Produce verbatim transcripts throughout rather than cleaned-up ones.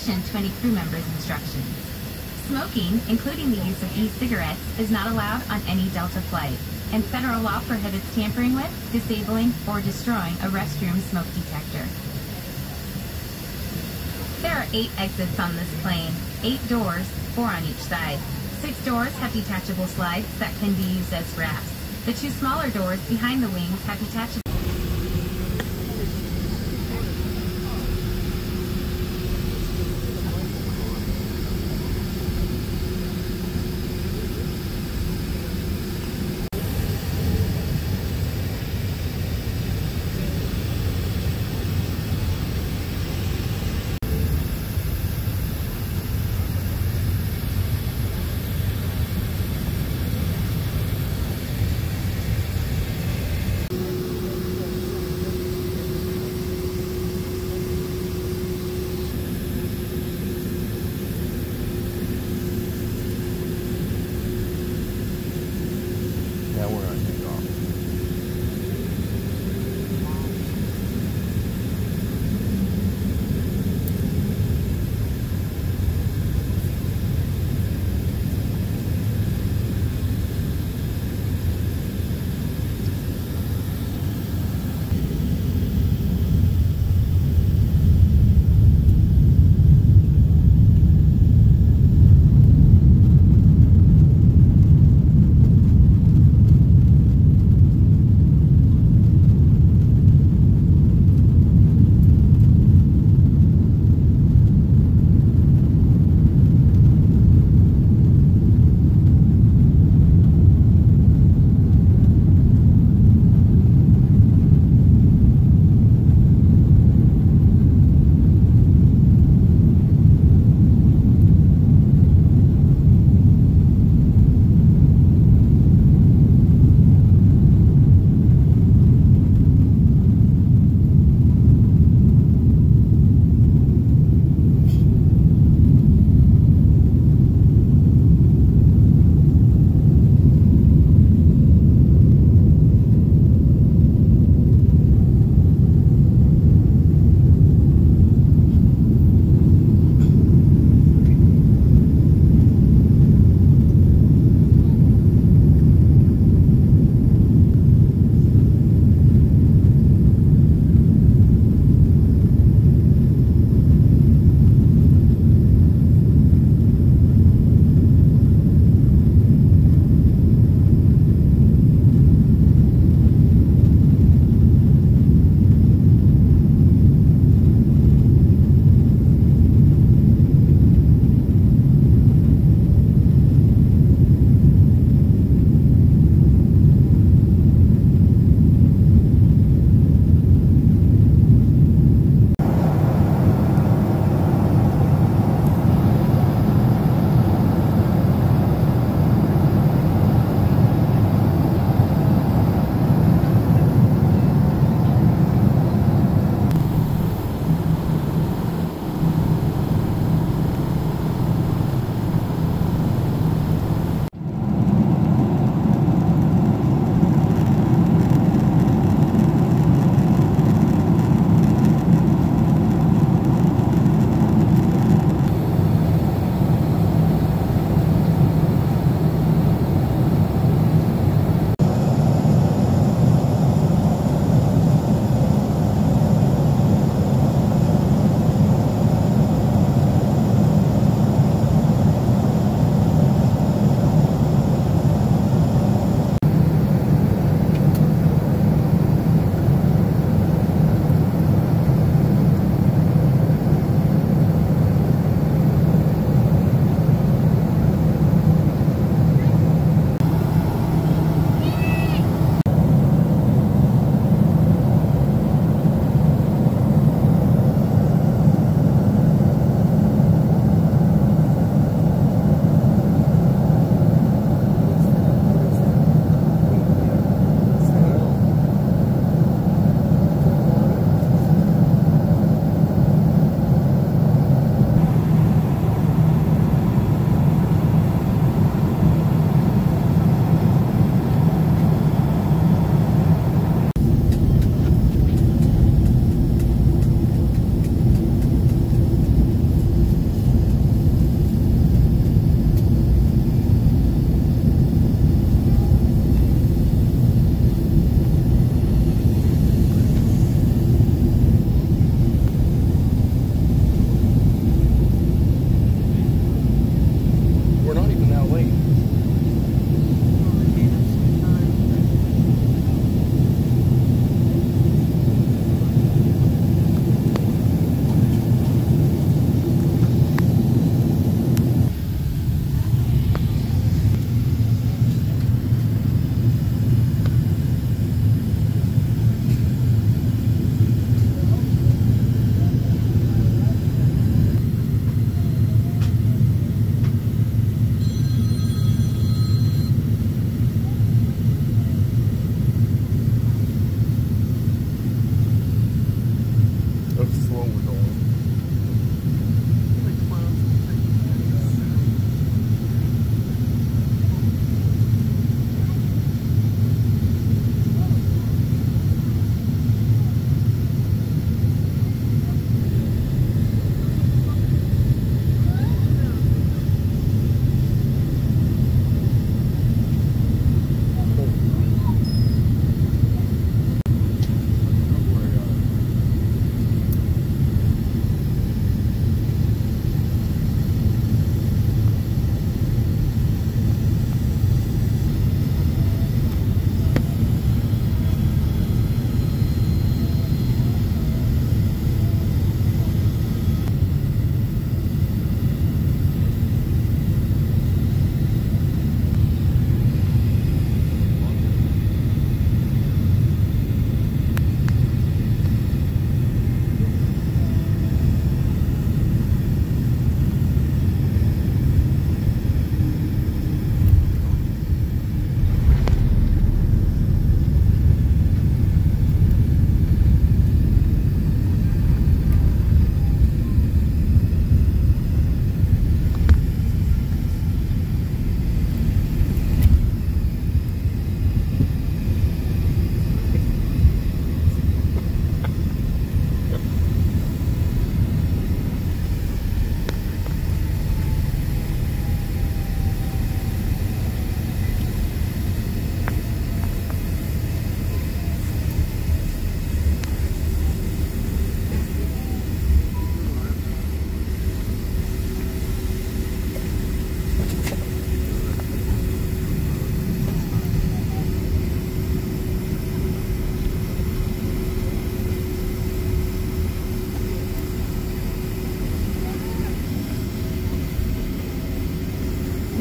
to any crew member's instructions. Smoking, including the use of e-cigarettes, is not allowed on any Delta flight, and federal law prohibits tampering with, disabling, or destroying a restroom smoke detector. There are eight exits on this plane, eight doors, four on each side. Six doors have detachable slides that can be used as rafts. The two smaller doors behind the wings have detachable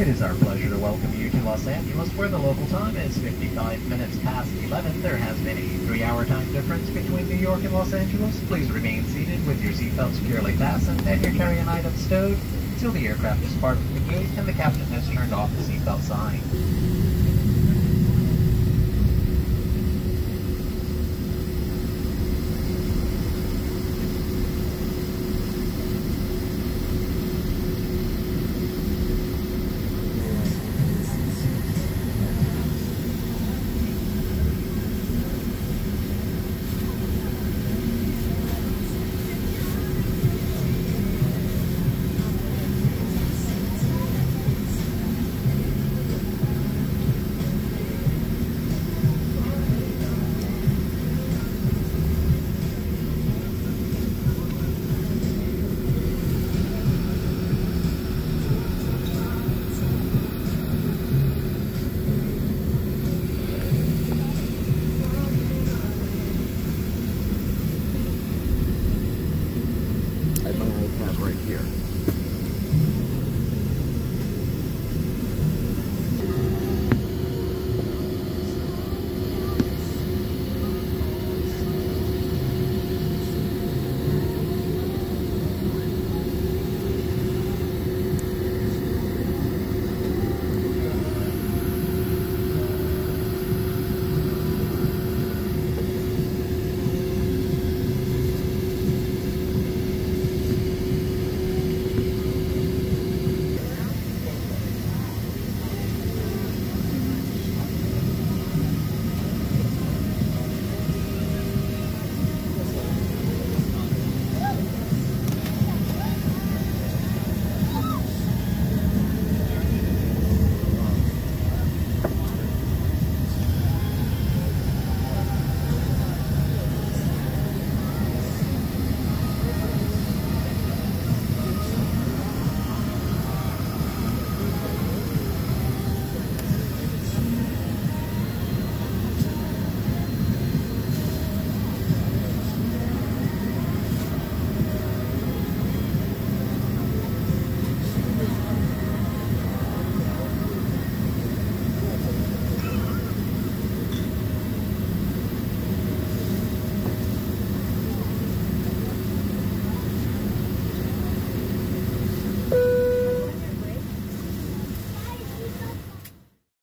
It is our pleasure to welcome you to Los Angeles, where the local time is fifty-five minutes past eleven. There has been a three-hour time difference between New York and Los Angeles. Please remain seated with your seatbelt securely fastened and your carry-on items stowed until the aircraft is parked from the gate and the captain has turned off the seatbelt sign.